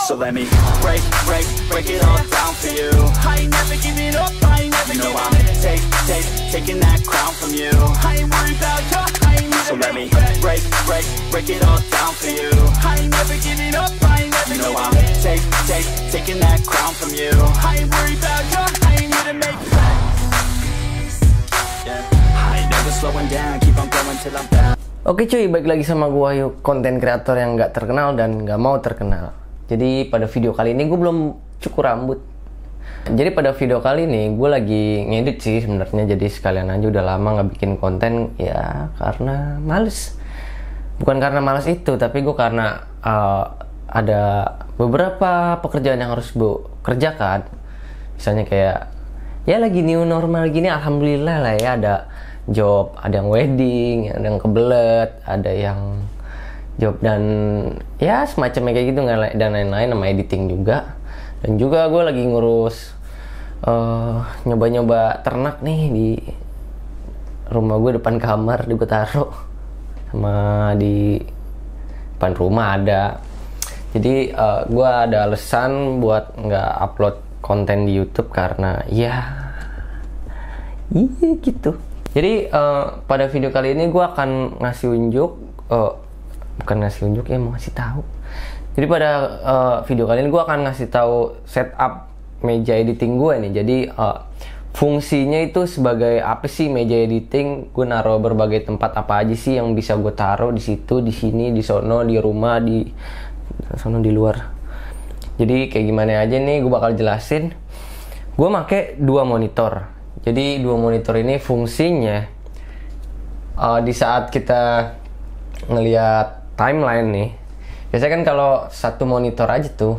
So let me break it all down for you. I ain't never giving up, I ain't never giving up. Taking that crown from you. I ain't worried about you, I ain't never. So let me break it all down for you. I ain't never giving up, I ain't never giving up. Taking that crown from you. I ain't worried about you, I ain't here to make friends. Yeah. I ain't never slowing down, keep on going till I'm down. Oke cuy, balik lagi sama gua yuk, konten kreator yang nggak terkenal dan nggak mau terkenal. Jadi pada video kali ini gue belum cukur rambut. Jadi pada video kali ini gue lagi ngedit sih sebenarnya, jadi sekalian aja udah lama nggak bikin konten ya karena males. Bukan karena males itu, tapi gue karena ada beberapa pekerjaan yang harus gue kerjakan. Misalnya kayak ya lagi new normal gini, alhamdulillah lah ya, ada job, ada yang wedding, ada yang kebelet, ada yang job dan ya semacamnya kayak gitu dan lain-lain, sama editing juga. Dan juga gue lagi ngurus nyoba-nyoba ternak nih di rumah gue, depan kamar gue taruh, sama di depan rumah ada. Jadi gue ada alasan buat nggak upload konten di YouTube karena ya iya gitu. Jadi pada video kali ini gue akan ngasih unjuk, bukan ngasih unjuk ya, mau ngasih tahu. Jadi pada video kali ini gue akan ngasih tahu setup meja editing gue nih. Jadi fungsinya itu sebagai apa sih meja editing? Gue naruh berbagai tempat apa aja sih yang bisa gue taruh di situ, di sini, di sono, di rumah, di sono, di luar. Jadi kayak gimana aja nih gue bakal jelasin. Gue make 2 monitor. Jadi 2 monitor ini fungsinya di saat kita ngelihat timeline nih. Biasanya kan kalau satu monitor aja tuh,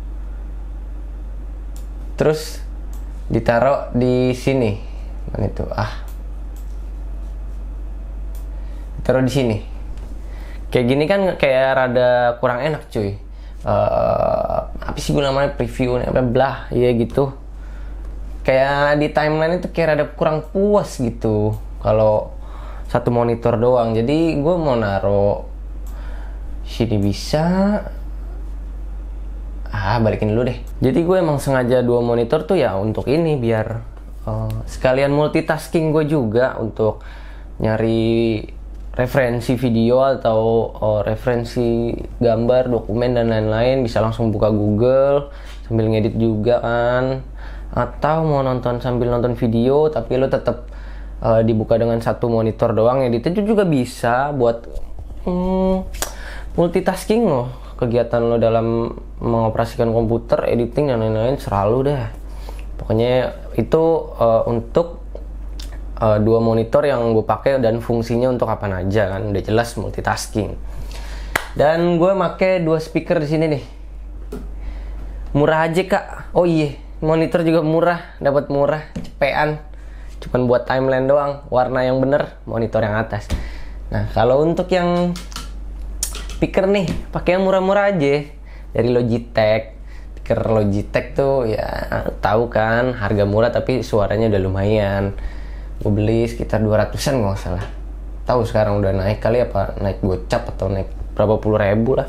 terus ditaruh di sini, mana itu? Ditaruh di sini. Kayak gini kan kayak rada kurang enak cuy. Apa sih gue namanya, preview, blah, ya gitu. Kayak di timeline itu kayak rada kurang puas gitu kalau satu monitor doang. Jadi gue mau naruh sini bisa, balikin dulu deh. Jadi gue emang sengaja 2 monitor tuh ya untuk ini, biar sekalian multitasking gue juga untuk nyari referensi video atau referensi gambar, dokumen dan lain-lain. Bisa langsung buka Google sambil ngedit juga kan, atau mau nonton sambil nonton video tapi lo tetap dibuka dengan satu monitor doang, editnya juga bisa buat multitasking lo, kegiatan lo dalam mengoperasikan komputer, editing dan lain-lain, selalu deh. Pokoknya itu untuk 2 monitor yang gue pakai dan fungsinya untuk apa aja kan, udah jelas multitasking. Dan gue make 2 speaker di sini nih, murah aja kak. Oh iya, monitor juga murah, dapat murah, cepean, cuman buat timeline doang, warna yang bener monitor yang atas. Nah kalau untuk yang speaker nih, pakai yang murah-murah aja dari Logitech. Speaker Logitech tuh ya tahu kan, harga murah tapi suaranya udah lumayan. Gue beli sekitar 200-an nggak salah. Tahu sekarang udah naik kali, apa naik gocap atau naik berapa puluh ribu lah.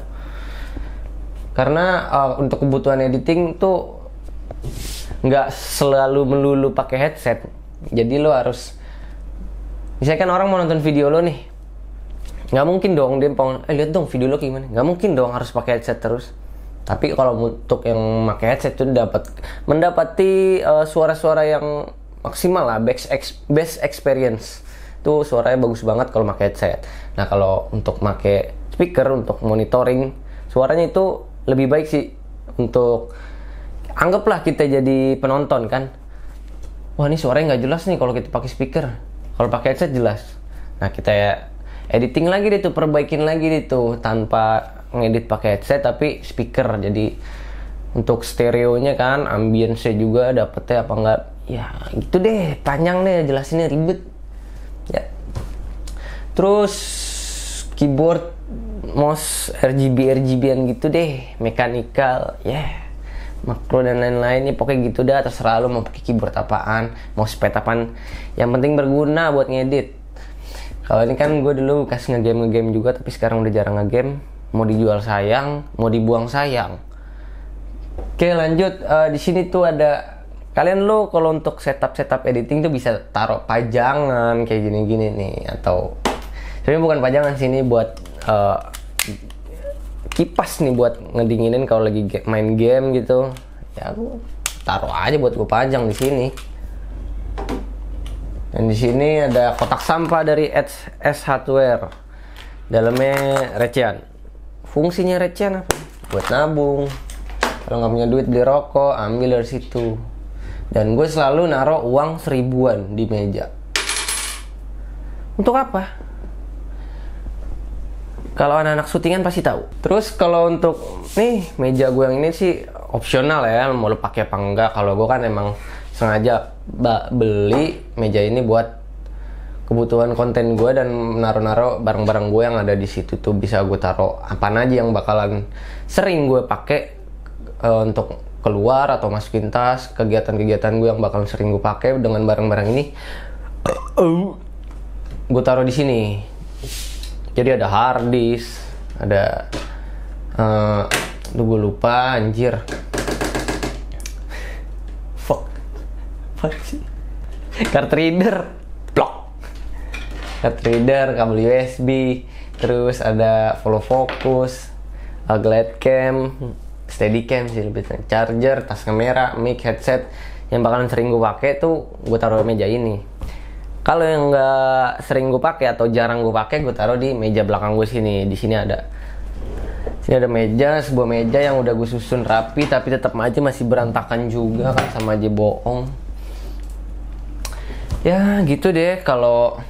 Karena untuk kebutuhan editing tuh nggak selalu melulu pakai headset. Jadi lo harus, misalkan orang mau nonton video lo nih, nggak mungkin dong dia mau lihat dong video lo gimana, nggak mungkin dong harus pakai headset terus. Tapi kalau untuk yang pakai headset itu mendapati suara-suara yang maksimal lah, best experience. Tuh suaranya bagus banget kalau pakai headset. Nah kalau untuk pakai speaker untuk monitoring suaranya itu lebih baik sih. Untuk anggaplah kita jadi penonton kan, wah ini suaranya nggak jelas nih kalau kita pakai speaker. Kalau pakai headset jelas. Nah kita ya editing lagi deh tuh, perbaikin lagi deh tuh, tanpa ngedit pakai headset tapi speaker. Jadi untuk stereonya kan, ambience juga dapetnya apa enggak, ya gitu deh, panjang deh jelasinnya, ribet ya. Terus keyboard, mouse, RGB-an gitu deh, mechanical ya, makro dan lain-lain, pokoknya gitu dah, terserah lo mau pakai keyboard apaan, mousepad apaan, yang penting berguna buat ngedit. Kalau ini kan gue dulu bekas ngegame juga, tapi sekarang udah jarang ngegame. Mau dijual sayang, mau dibuang sayang. Oke, lanjut. Di sini tuh ada, kalian lo kalau untuk setup editing tuh bisa taruh pajangan kayak gini-gini nih, atau sebenarnya bukan pajangan sini, buat kipas nih buat ngedinginin kalau lagi main game gitu. Ya aku taruh aja buat gue pajang di sini. Dan di sini ada kotak sampah dari S Hardware. Dalamnya recehan. Fungsinya recehan apa? Buat nabung. Kalau nggak punya duit beli rokok, ambil dari situ. Dan gue selalu naruh uang 1000-an di meja. Untuk apa? Kalau anak-anak syutingan pasti tahu. Terus kalau untuk nih meja gue yang ini sih opsional ya, mau lo pakai apa enggak. Kalau gue kan emang sengaja beli meja ini buat kebutuhan konten gue dan naruh-naruh barang-barang gue yang ada di situ tuh. Bisa gue taruh apaan aja yang bakalan sering gue pakai untuk keluar atau masukin tas, kegiatan-kegiatan gue yang bakal sering gue pakai dengan barang-barang ini. Gue taruh di sini. Jadi ada hard disk, ada gue lupa anjir. Fuck sih. Card reader, blok. Card reader, kabel USB, terus ada follow focus, glide cam, Steadicam sih lebih, charger, tas kamera, mic, headset yang bakalan sering gue pakai tuh gue taruh di meja ini. Kalau yang nggak sering gue pakai atau jarang gue pakai, gue taruh di meja belakang gue sini. Di sini ada meja, sebuah meja yang udah gue susun rapi, tapi tetap aja masih berantakan juga kan, sama aja bohong. Ya gitu deh kalau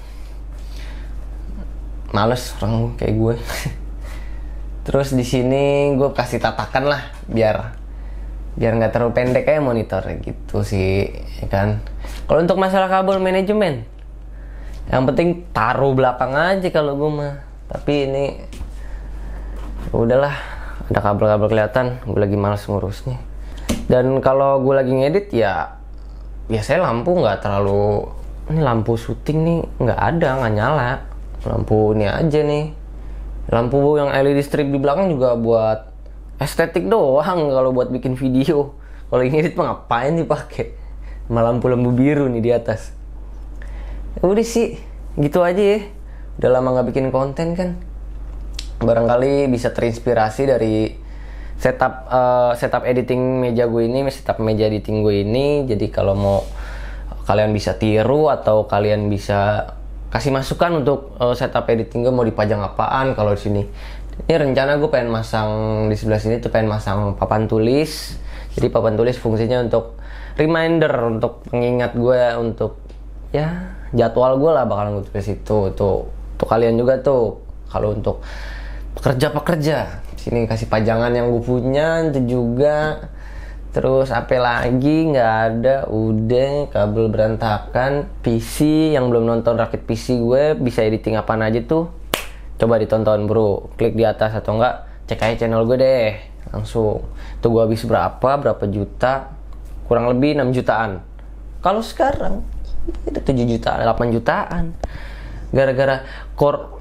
males orang kayak gue. Terus di sini gue kasih tatakan lah biar nggak terlalu pendek kayak monitor gitu sih, ya kan. Kalau untuk masalah kabel manajemen, yang penting taruh belakang aja kalau gue mah. Tapi ini udahlah, ada kabel-kabel kelihatan, gue lagi males ngurusnya. Dan kalau gue lagi ngedit ya biasanya lampu nggak terlalu, ini lampu syuting nih nggak nyala, lampu ini aja nih. Lampu yang LED strip di belakang juga buat estetik doang, kalau buat bikin video. Kalau ini edit mah ngapain dipakai? Sama lampu biru nih di atas. Ya udah sih, gitu aja ya. Udah lama nggak bikin konten kan. Barangkali bisa terinspirasi dari setup editing meja gue ini, setup meja editing gue ini. Jadi kalau mau kalian bisa tiru atau kalian bisa kasih masukan untuk setup editing gue mau dipajang apaan. Kalau di sini ini rencana gue pengen masang di sebelah sini tuh, pengen masang papan tulis. Jadi papan tulis fungsinya untuk reminder, untuk pengingat gue, untuk ya jadwal gue lah bakalan gue tulis itu. Tuh kalian juga tuh kalau untuk pekerja sini kasih pajangan yang gue punya itu juga. Terus apa lagi nggak ada, udah kabel berantakan. PC yang belum nonton rakit PC gue bisa editing apaan aja tuh, coba ditonton bro, klik di atas atau enggak cek aja channel gue deh langsung. Tuh gue habis berapa juta, kurang lebih 6 jutaan. Kalau sekarang itu 7 jutaan, 8 jutaan gara-gara core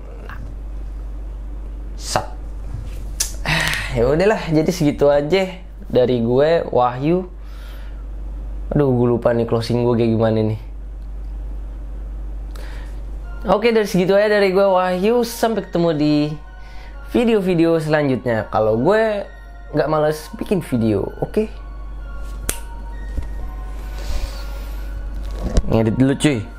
sat. Ya udahlah, jadi segitu aja dari gue, Wahyu. Aduh, gue lupa nih closing gue kayak gimana nih. Oke, dari segitu aja dari gue, Wahyu. Sampai ketemu di video-video selanjutnya. Kalau gue nggak males bikin video, oke? Ngedit dulu cuy.